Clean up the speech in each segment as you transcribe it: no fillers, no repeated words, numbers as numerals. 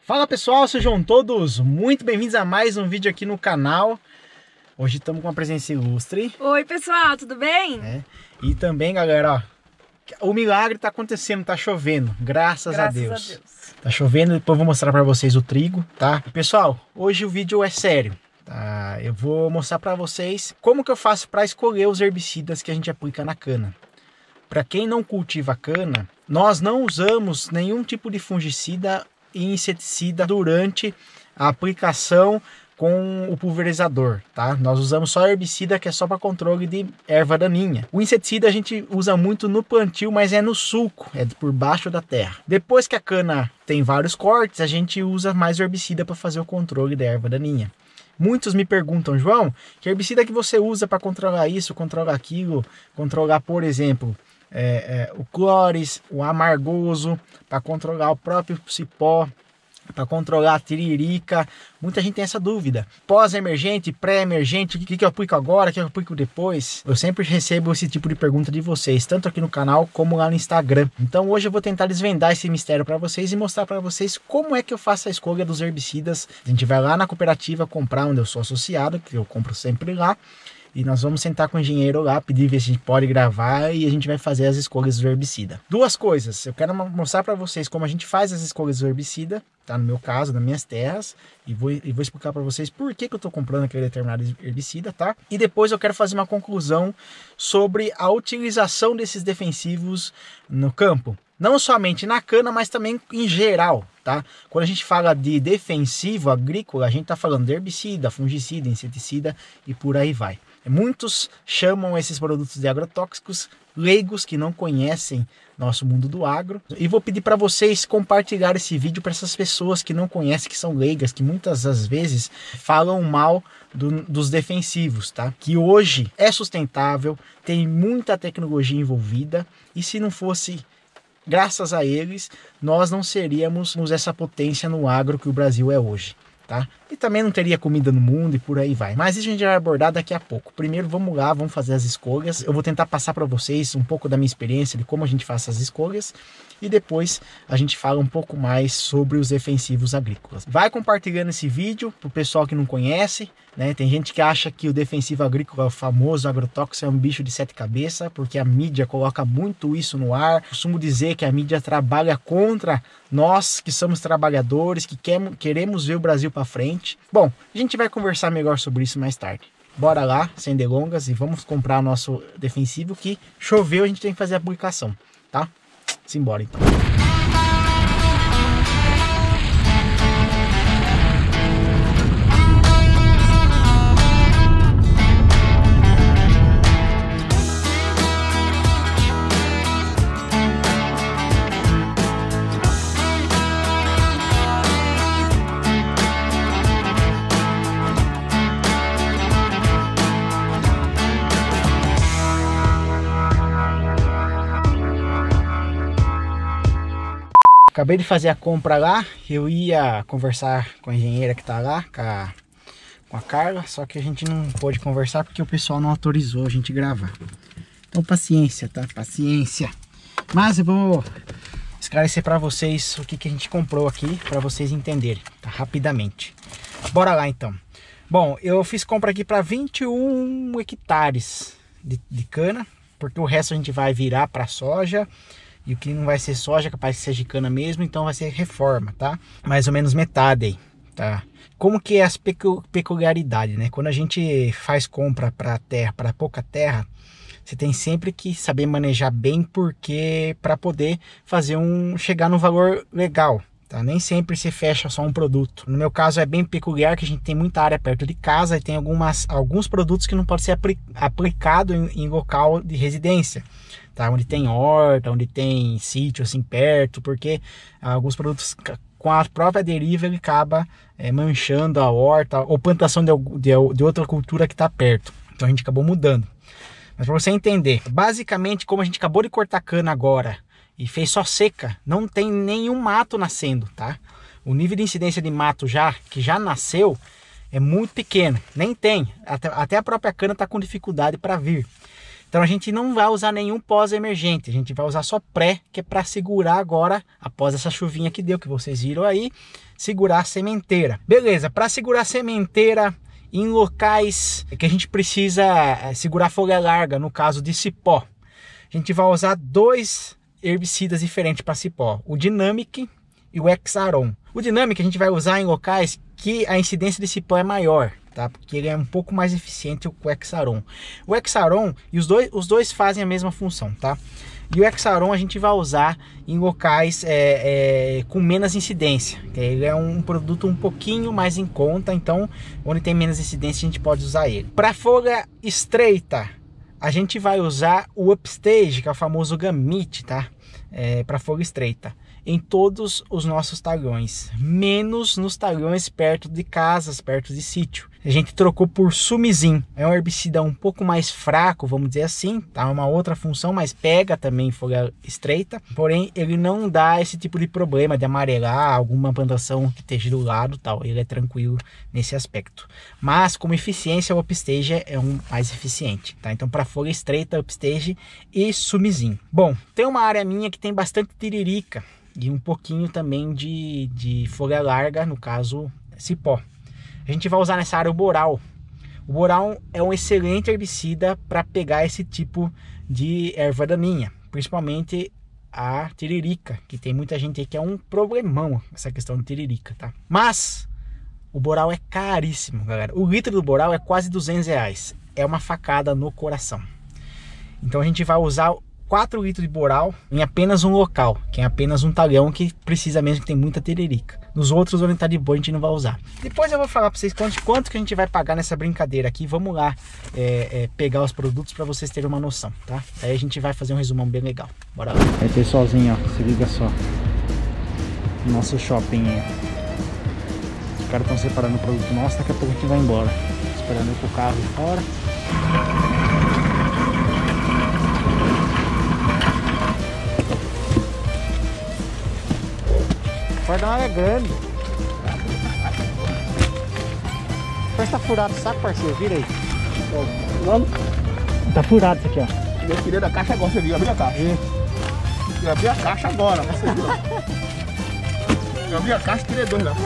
Fala pessoal, sejam todos muito bem-vindos a mais um vídeo aqui no canal. Hoje estamos com uma presença ilustre. Oi pessoal, tudo bem? E também galera, ó, o milagre tá acontecendo, tá chovendo, graças a Deus. Tá chovendo, depois eu vou mostrar para vocês o trigo, tá? Pessoal, hoje o vídeo é sério, tá? Eu vou mostrar para vocês como que eu faço para escolher os herbicidas que a gente aplica na cana. Para quem não cultiva cana, nós não usamos nenhum tipo de fungicida e inseticida durante a aplicação com o pulverizador, tá? Nós usamos só herbicida que é só para controle de erva daninha. O inseticida a gente usa muito no plantio, mas é no sulco, é por baixo da terra. Depois que a cana tem vários cortes, a gente usa mais herbicida para fazer o controle da erva daninha. Muitos me perguntam, João, que herbicida que você usa para controlar isso, controlar aquilo, controlar, por exemplo, o clores, o amargoso, para controlar o próprio cipó, para controlar a tiririca. Muita gente tem essa dúvida. Pós-emergente, pré-emergente, o que eu aplico agora, o que eu aplico depois? Eu sempre recebo esse tipo de pergunta de vocês, tanto aqui no canal como lá no Instagram. Então hoje eu vou tentar desvendar esse mistério para vocês e mostrar para vocês como é que eu faço a escolha dos herbicidas. A gente vai lá na cooperativa comprar, onde eu sou associado, que eu compro sempre lá. E nós vamos sentar com o engenheiro lá, pedir ver se a gente pode gravar e a gente vai fazer as escolhas do herbicida. Duas coisas, eu quero mostrar para vocês como a gente faz as escolhas do herbicida, tá? No meu caso, nas minhas terras, e vou explicar para vocês por que eu estou comprando aquele determinado herbicida, tá? E depois eu quero fazer uma conclusão sobre a utilização desses defensivos no campo. Não somente na cana, mas também em geral, tá? Quando a gente fala de defensivo agrícola, a gente está falando de herbicida, fungicida, inseticida e por aí vai. Muitos chamam esses produtos de agrotóxicos, leigos que não conhecem nosso mundo do agro. E vou pedir para vocês compartilhar esse vídeo para essas pessoas que não conhecem, que são leigas, que muitas das vezes falam mal dos defensivos, tá? Que hoje é sustentável, tem muita tecnologia envolvida e se não fosse graças a eles, nós não seríamos essa potência no agro que o Brasil é hoje, tá? E também não teria comida no mundo e por aí vai. Mas isso a gente vai abordar daqui a pouco. Primeiro vamos lá, vamos fazer as escolhas. Eu vou tentar passar para vocês um pouco da minha experiência de como a gente faz as escolhas. E depois a gente fala um pouco mais sobre os defensivos agrícolas. Vai compartilhando esse vídeo para o pessoal que não conhece, né? Tem gente que acha que o defensivo agrícola, o famoso agrotóxico, é um bicho de 7 cabeças, porque a mídia coloca muito isso no ar. Costumo dizer que a mídia trabalha contra nós que somos trabalhadores, que queremos ver o Brasil para frente. Bom, a gente vai conversar melhor sobre isso mais tarde. Bora lá, sem delongas, e vamos comprar o nosso defensivo, que choveu, a gente tem que fazer a aplicação, tá? Simbora então. Acabei de fazer a compra lá, eu ia conversar com a engenheira que tá lá, com a Carla, só que a gente não pôde conversar porque o pessoal não autorizou a gente gravar. Então paciência, tá? Paciência. Mas eu vou esclarecer para vocês o que a gente comprou aqui, para vocês entenderem, tá? Rapidamente. Bora lá então. Bom, eu fiz compra aqui para 21 hectares de cana, porque o resto a gente vai virar para soja. E o que não vai ser soja, capaz de ser de cana mesmo, então vai ser reforma, tá? Mais ou menos metade aí, tá? Como que é as peculiaridades, né? Quando a gente faz compra para terra, para pouca terra, você tem sempre que saber manejar bem, porque para poder fazer chegar no valor legal, tá? Nem sempre se fecha só um produto. No meu caso é bem peculiar, que a gente tem muita área perto de casa e tem alguns produtos que não podem ser aplicado em local de residência, tá? Onde tem horta, onde tem sítio assim perto, porque alguns produtos com a própria deriva ele acaba manchando a horta ou plantação de outra cultura que está perto. Então a gente acabou mudando. Mas para você entender, basicamente como a gente acabou de cortar cana agora e fez só seca, não tem nenhum mato nascendo, tá? O nível de incidência de mato que já nasceu é muito pequeno, nem tem, até a própria cana está com dificuldade para vir. Então a gente não vai usar nenhum pós-emergente, a gente vai usar só pré, que é para segurar agora, após essa chuvinha que deu, que vocês viram aí, segurar a sementeira. Beleza, para segurar a sementeira em locais que a gente precisa segurar folha larga, no caso de cipó, a gente vai usar 2 herbicidas diferentes para cipó, o Dynamic e o Hexaron. O Dynamic a gente vai usar em locais que a incidência de cipó é maior, tá? Porque ele é um pouco mais eficiente que o Hexaron. O Hexaron, e os dois fazem a mesma função, tá? E o Hexaron a gente vai usar em locais com menos incidência. Ele é um produto um pouquinho mais em conta, então onde tem menos incidência a gente pode usar ele. Para folha estreita, a gente vai usar o Upstage, que é o famoso Gamit, tá? Para folha estreita, em todos os nossos talhões, menos nos talhões perto de casas, perto de sítio. A gente trocou por Sumizin, é um herbicida um pouco mais fraco, vamos dizer assim, tá? Uma outra função, mas pega também folha estreita, porém ele não dá esse tipo de problema de amarelar alguma plantação que esteja do lado, tal. Ele é tranquilo nesse aspecto, mas como eficiência o Upstage é um mais eficiente, tá? Então para folha estreita, Upstage e Sumizin. Bom, tem uma área minha que tem bastante tiririca e um pouquinho também de folha larga, no caso cipó. A gente vai usar nessa área o Boral. O Boral é um excelente herbicida para pegar esse tipo de erva daninha, principalmente a tiririca, que tem muita gente aí que é um problemão essa questão de tiririca, tá? Mas o Boral é caríssimo, galera. O litro do Boral é quase R$200. É uma facada no coração. Então a gente vai usar 4 litros de Boral em apenas um local, que é apenas um talhão que precisa mesmo, que tem muita tiririca. Nos outros, onde tá de boa, a gente não vai usar. Depois eu vou falar para vocês quanto que a gente vai pagar nessa brincadeira aqui. Vamos lá pegar os produtos para vocês terem uma noção, tá? Aí a gente vai fazer um resumão bem legal. Bora lá. Aí pessoalzinho, ó, se liga só. Nosso shopping aí. Os caras estão separando o produto nosso, daqui a pouco a gente vai embora. Esperando eu com o carro de fora. O cordão é grande. Parece que tá furado o saco, parceiro. Vira aí. Não. Tá furado isso aqui, ó. Eu tirei da caixa agora, você viu? Abri a caixa. Eu abri a caixa agora, você viu? Eu abri a caixa e tirei 2 lá.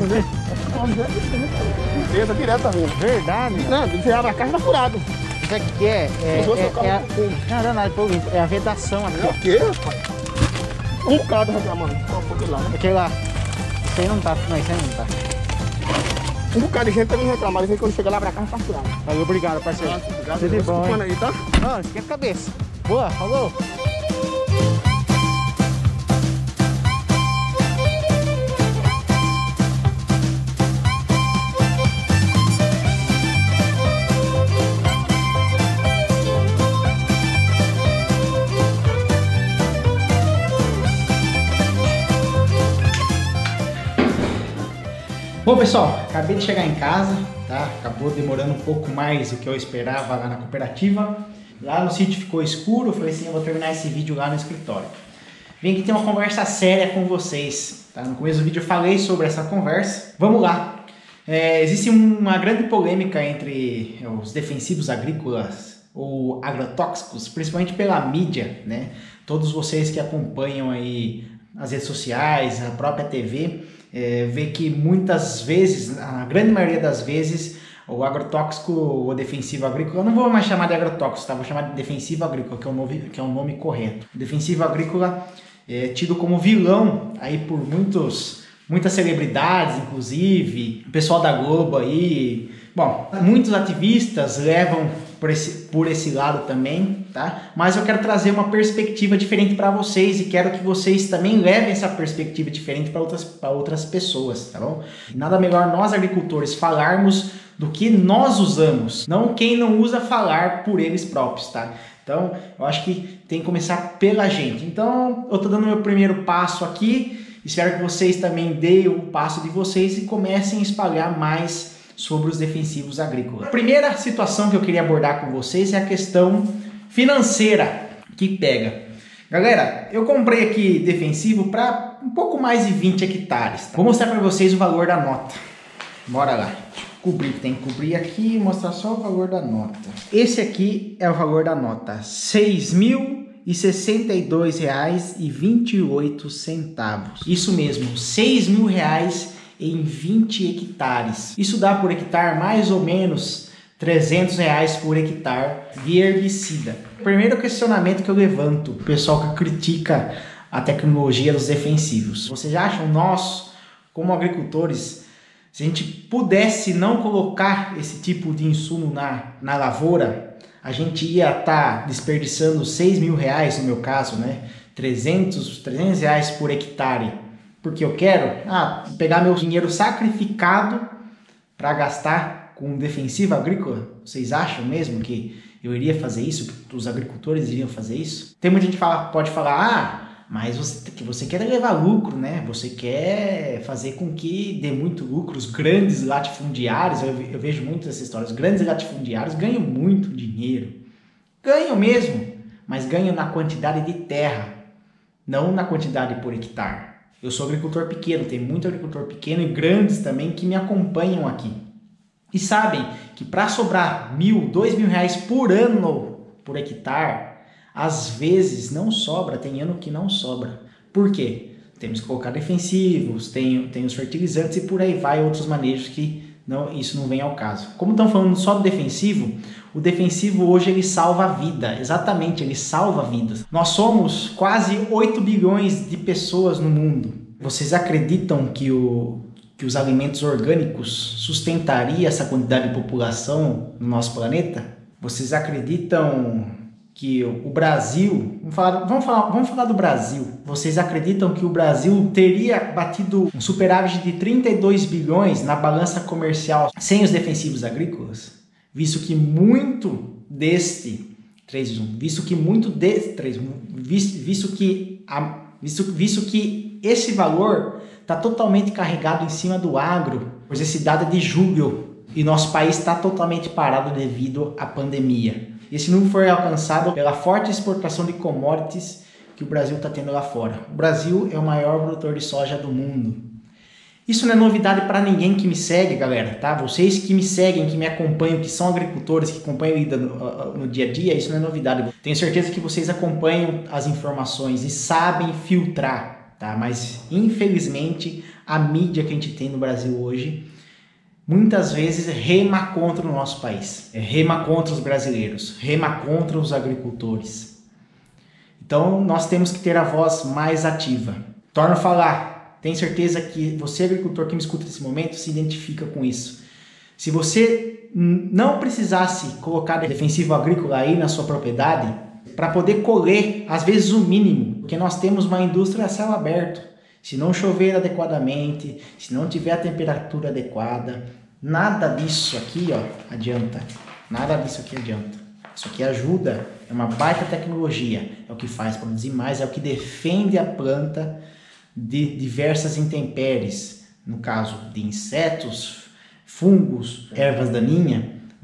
Limpeza direta mesmo. Verdade? Não, você abre a caixa, tá furado. Isso aqui é a vedação aqui, ó. O quê, rapaz? Um bocado reclamando. Aquele lá. Isso aí não tá. Não, isso aí não tá. Um bocado de gente também reclamando. Aí quando chega lá pra cá, tá furado. Valeu, obrigado, parceiro. Obrigado. Tudo de bom, hein? Aí, tá? Não, esquenta a cabeça. Boa, falou. Bom, pessoal, acabei de chegar em casa, tá? Acabou demorando um pouco mais do que eu esperava lá na cooperativa. Lá no sítio ficou escuro, eu falei assim, eu vou terminar esse vídeo lá no escritório. Vim aqui ter uma conversa séria com vocês, tá? No começo do vídeo eu falei sobre essa conversa. Vamos lá. Existe uma grande polêmica entre os defensivos agrícolas ou agrotóxicos, principalmente pela mídia, né? Todos vocês que acompanham aí as redes sociais, a própria TV, vê que muitas vezes, a grande maioria das vezes, o agrotóxico ou defensivo agrícola, eu não vou mais chamar de agrotóxico, tá? Vou chamar de defensivo agrícola, que é o nome correto. O defensivo agrícola é tido como vilão aí por muitas celebridades, inclusive, o pessoal da Globo aí. Bom, muitos ativistas levam por esse lado também, tá? Mas eu quero trazer uma perspectiva diferente para vocês e quero que vocês também levem essa perspectiva diferente para outras pessoas, tá bom? E nada melhor nós agricultores falarmos do que nós usamos, não quem não usa falar por eles próprios, tá? Então, eu acho que tem que começar pela gente. Então, eu tô dando meu primeiro passo aqui, espero que vocês também deem o passo de vocês e comecem a espalhar mais sobre os defensivos agrícolas. A primeira situação que eu queria abordar com vocês é a questão financeira que pega. Galera, eu comprei aqui defensivo para um pouco mais de 20 hectares. Tá? Vou mostrar para vocês o valor da nota. Bora lá. Tem que cobrir aqui e mostrar só o valor da nota. Esse aqui é o valor da nota. R$ 6.062,28. Isso mesmo, R$ 6.062,28. em 20 hectares. Isso dá por hectare mais ou menos R$300 por hectare de herbicida. Primeiro questionamento que eu levanto, o pessoal que critica a tecnologia dos defensivos. Vocês acham nós, como agricultores, se a gente pudesse não colocar esse tipo de insumo na lavoura, a gente ia estar desperdiçando R$6.000, no meu caso, né? R$300 por hectare, porque eu quero pegar meu dinheiro sacrificado para gastar com um defensivo agrícola? Vocês acham mesmo que eu iria fazer isso? Que os agricultores iriam fazer isso? Tem muita gente que pode falar, mas você quer levar lucro, né? Você quer fazer com que dê muito lucro. Os grandes latifundiários, eu vejo muito essa história, os grandes latifundiários ganham muito dinheiro. Ganham mesmo, mas ganham na quantidade de terra, não na quantidade por hectare. Eu sou agricultor pequeno, tem muito agricultor pequeno e grandes também que me acompanham aqui. E sabem que para sobrar R$1.000, R$2.000 por ano por hectare, às vezes não sobra, tem ano que não sobra. Por quê? Temos que colocar defensivos, tem os fertilizantes e por aí vai outros manejos que isso não vem ao caso. Como estão falando só do defensivo, o defensivo hoje ele salva a vida, exatamente, ele salva vidas. Nós somos quase 8 bilhões de pessoas no mundo. Vocês acreditam que os alimentos orgânicos sustentariam essa quantidade de população no nosso planeta? Vocês acreditam que o Brasil, vamos falar do Brasil, vocês acreditam que o Brasil teria batido um superávit de 32 bilhões na balança comercial sem os defensivos agrícolas? Visto que muito esse valor está totalmente carregado em cima do agro, pois esse dado é de julho e nosso país está totalmente parado devido à pandemia. Esse número foi alcançado pela forte exportação de commodities que o Brasil está tendo lá fora. O Brasil é o maior produtor de soja do mundo. Isso não é novidade para ninguém que me segue, galera, tá? Vocês que me seguem, que me acompanham, que são agricultores, que acompanham a vida no dia a dia, isso não é novidade. Tenho certeza que vocês acompanham as informações e sabem filtrar, tá? Mas, infelizmente, a mídia que a gente tem no Brasil hoje muitas vezes rema contra o nosso país, rema contra os brasileiros, rema contra os agricultores. Então nós temos que ter a voz mais ativa. Torno a falar, tenho certeza que você agricultor que me escuta nesse momento se identifica com isso. Se você não precisasse colocar defensivo agrícola aí na sua propriedade, para poder colher às vezes o mínimo, porque nós temos uma indústria a céu aberto. Se não chover adequadamente, se não tiver a temperatura adequada, nada disso aqui adianta. Nada disso aqui adianta. Isso aqui ajuda, é uma baita tecnologia. É o que faz produzir mais, é o que defende a planta de diversas intempéries. No caso de insetos, fungos, ervas daninhas.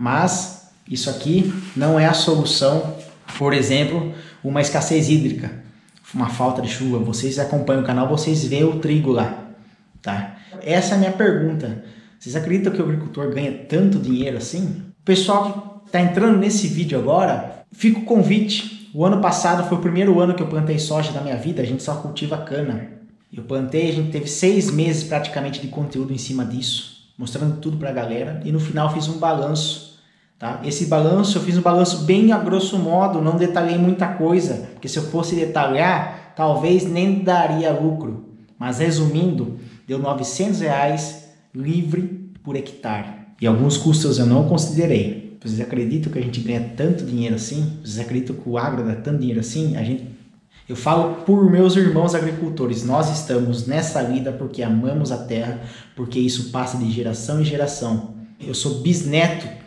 Mas isso aqui não é a solução, por exemplo, uma escassez hídrica. Uma falta de chuva, vocês acompanham o canal, vocês veem o trigo lá, tá? Essa é a minha pergunta. Vocês acreditam que o agricultor ganha tanto dinheiro assim? O pessoal que está entrando nesse vídeo agora, fica o convite. O ano passado foi o primeiro ano que eu plantei soja na minha vida, a gente só cultiva cana. Eu plantei, a gente teve 6 meses praticamente de conteúdo em cima disso, mostrando tudo para a galera, e no final fiz um balanço. Tá? Esse balanço, eu fiz um balanço bem a grosso modo, não detalhei muita coisa, porque se eu fosse detalhar, talvez nem daria lucro. Mas resumindo, deu R$900 livre por hectare. E alguns custos eu não considerei. Vocês acreditam que a gente ganha tanto dinheiro assim? Vocês acreditam que o agro dá tanto dinheiro assim? Eu falo por meus irmãos agricultores, nós estamos nessa vida porque amamos a terra, porque isso passa de geração em geração. Eu sou bisneto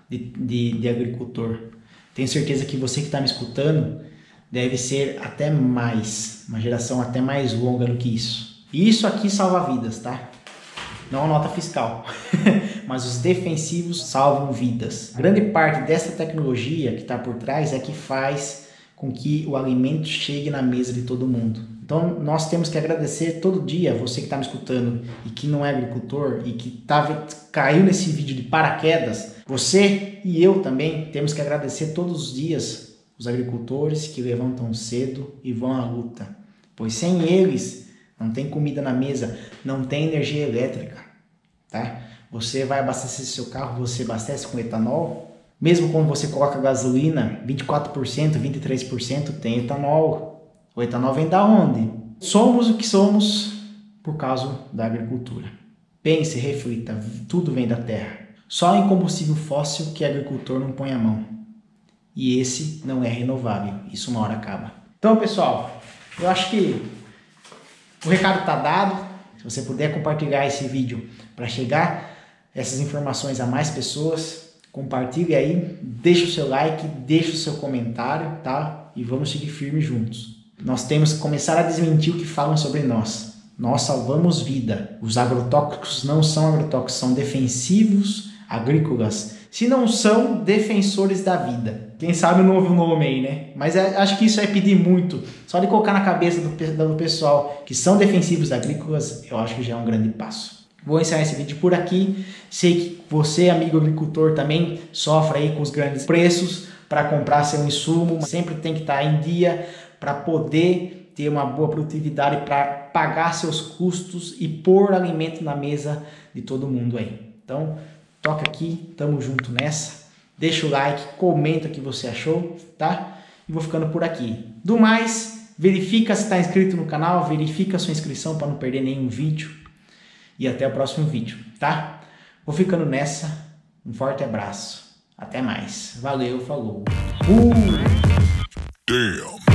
de agricultor. Tenho certeza que você que está me escutando deve ser até mais, uma geração até mais longa do que isso. E isso aqui salva vidas, tá? Não a nota fiscal, mas os defensivos salvam vidas. Grande parte dessa tecnologia que está por trás é que faz com que o alimento chegue na mesa de todo mundo. Então nós temos que agradecer todo dia, você que está me escutando e que não é agricultor e que caiu nesse vídeo de paraquedas, você e eu também temos que agradecer todos os dias os agricultores que levantam cedo e vão à luta, pois sem eles não tem comida na mesa, não tem energia elétrica, tá? Você vai abastecer seu carro, você abastece com etanol. Mesmo quando você coloca gasolina, 24%, 23% tem etanol. O etanol vem da onde? Somos o que somos por causa da agricultura. Pense, reflita, tudo vem da terra. Só em combustível fóssil que o agricultor não põe a mão. E esse não é renovável, isso uma hora acaba. Então, pessoal, eu acho que o recado está dado. Se você puder compartilhar esse vídeo para chegar essas informações a mais pessoas, compartilhe aí, deixa o seu like, deixa o seu comentário, tá? E vamos seguir firmes juntos. Nós temos que começar a desmentir o que falam sobre nós. Nós salvamos vida. Os agrotóxicos não são agrotóxicos, são defensivos agrícolas. Se não são, defensores da vida. Quem sabe um novo nome aí, né? Mas acho que isso é pedir muito. Só de colocar na cabeça do pessoal que são defensivos agrícolas, eu acho que já é um grande passo. Vou encerrar esse vídeo por aqui. Sei que você, amigo agricultor, também sofre aí com os grandes preços para comprar seu insumo. Sempre tem que estar em dia para poder ter uma boa produtividade, para pagar seus custos e pôr alimento na mesa de todo mundo aí. Então, toca aqui, tamo junto nessa. Deixa o like, comenta o que você achou, tá? E vou ficando por aqui. Do mais, verifica se está inscrito no canal, verifica a sua inscrição para não perder nenhum vídeo. E até o próximo vídeo, tá? Vou ficando nessa. Um forte abraço. Até mais. Valeu, falou. Damn.